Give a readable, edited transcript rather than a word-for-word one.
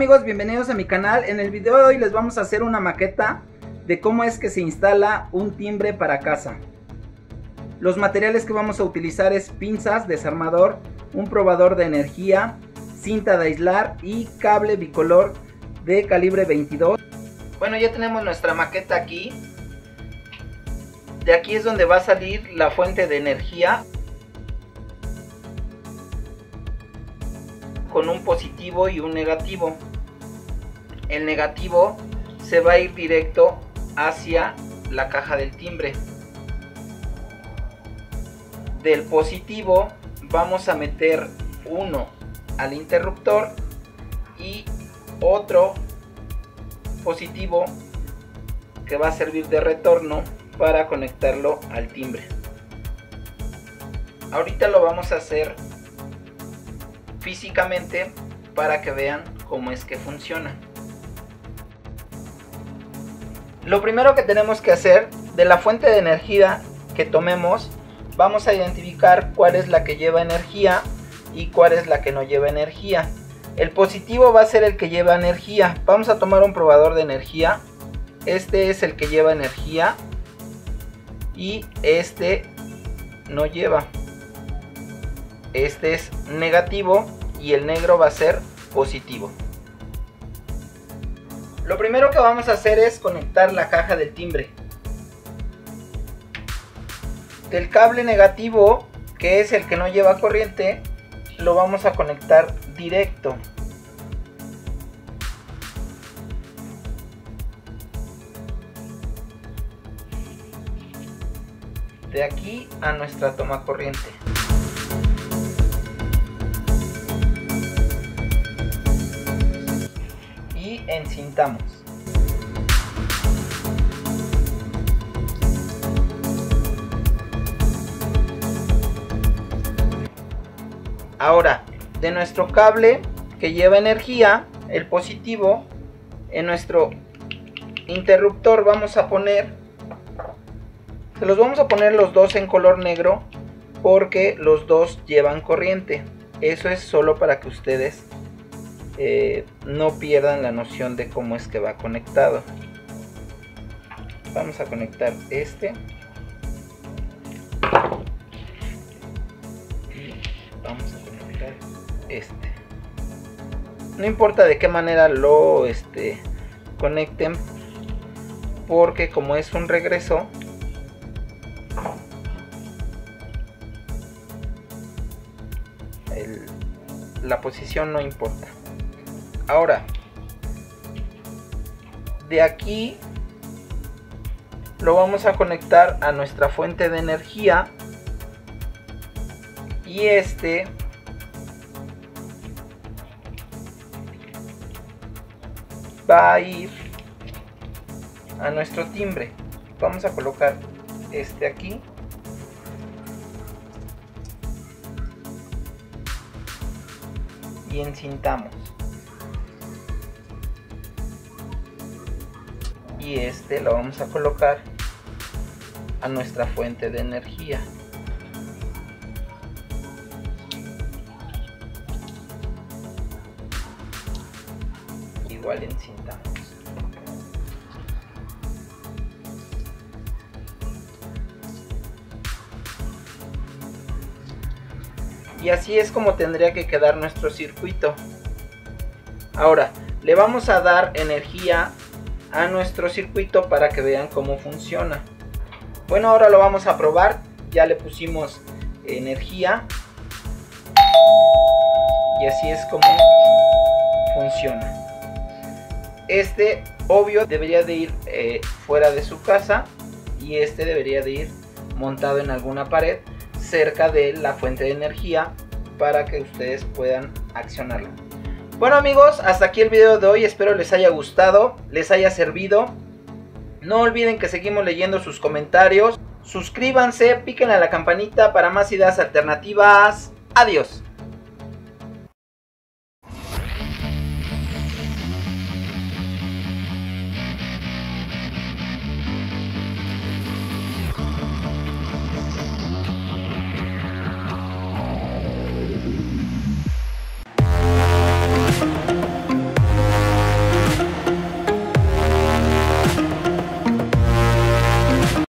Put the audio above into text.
amigos, bienvenidos a mi canal. En el video de hoy les vamos a hacer una maqueta de cómo es que se instala un timbre para casa. Los materiales que vamos a utilizar es pinzas, desarmador, un probador de energía, cinta de aislar y cable bicolor de calibre 22. Bueno, ya tenemos nuestra maqueta aquí. De aquí es donde va a salir la fuente de energía, con un positivo y un negativo. El negativo se va a ir directo hacia la caja del timbre. Del positivo vamos a meter uno al interruptor y otro positivo que va a servir de retorno para conectarlo al timbre. Ahorita lo vamos a hacer físicamente para que vean cómo es que funciona. Lo primero que tenemos que hacer, de la fuente de energía que tomemos, vamos a identificar cuál es la que lleva energía y cuál es la que no lleva energía. El positivo va a ser el que lleva energía. Vamos a tomar un probador de energía. Este es el que lleva energía y este no lleva. Este es negativo y el negro va a ser positivo. Lo primero que vamos a hacer es conectar la caja del timbre. Del cable negativo, que es el que no lleva corriente, lo vamos a conectar directo. De aquí a nuestra toma corriente. Y encintamos. Ahora, de nuestro cable que lleva energía, el positivo, en nuestro interruptor vamos a poner, se los vamos a poner los dos en color negro porque los dos llevan corriente. Eso es solo para que ustedes no pierdan la noción de cómo es que va conectado. Vamos a conectar este y vamos a conectar este. No importa de qué manera lo conecten, porque como es un regreso, la posición no importa. Ahora, de aquí lo vamos a conectar a nuestra fuente de energía y este va a ir a nuestro timbre. Vamos a colocar este aquí. Y encintamos. Y este lo vamos a colocar a nuestra fuente de energía. Igual encintamos. Y así es como tendría que quedar nuestro circuito. Ahora, le vamos a dar energía a nuestro circuito para que vean cómo funciona. Bueno, ahora lo vamos a probar. Ya le pusimos energía. Y así es como funciona. Este, obvio, debería de ir fuera de su casa. Y este debería de ir montado en alguna pared cerca de la fuente de energía para que ustedes puedan accionarla. Bueno amigos, hasta aquí el video de hoy. Espero les haya gustado, les haya servido. No olviden que seguimos leyendo sus comentarios. Suscríbanse, piquen a la campanita para más ideas alternativas. Adiós.